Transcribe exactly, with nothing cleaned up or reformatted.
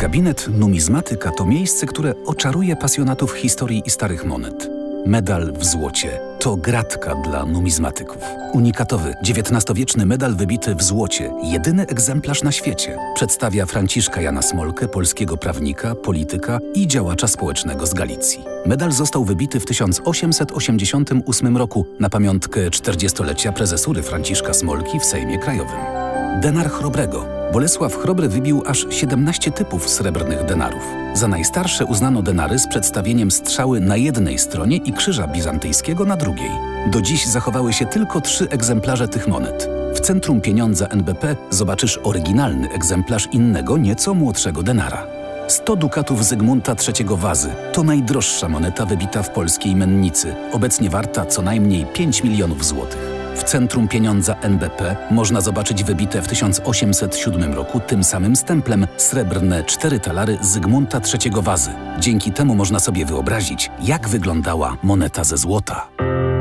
Gabinet numizmatyka to miejsce, które oczaruje pasjonatów historii i starych monet. Medal w złocie to gratka dla numizmatyków. Unikatowy, dziewiętnastowieczny medal wybity w złocie, jedyny egzemplarz na świecie, przedstawia Franciszka Jana Smolkę, polskiego prawnika, polityka i działacza społecznego z Galicji. Medal został wybity w tysiąc osiemset osiemdziesiątym ósmym roku na pamiątkę czterdziestolecia prezesury Franciszka Smolki w Sejmie Krajowym. Denar Chrobrego. Bolesław Chrobry wybił aż siedemnaście typów srebrnych denarów. Za najstarsze uznano denary z przedstawieniem strzały na jednej stronie i krzyża bizantyjskiego na drugiej. Do dziś zachowały się tylko trzy egzemplarze tych monet. W centrum pieniądza N B P zobaczysz oryginalny egzemplarz innego, nieco młodszego denara. sto dukatów Zygmunta trzeciego Wazy to najdroższa moneta wybita w polskiej mennicy, obecnie warta co najmniej pięć milionów złotych. W centrum pieniądza N B P można zobaczyć wybite w tysiąc osiemset siódmym roku tym samym stemplem srebrne cztery talary Zygmunta trzeciego Wazy. Dzięki temu można sobie wyobrazić, jak wyglądała moneta ze złota.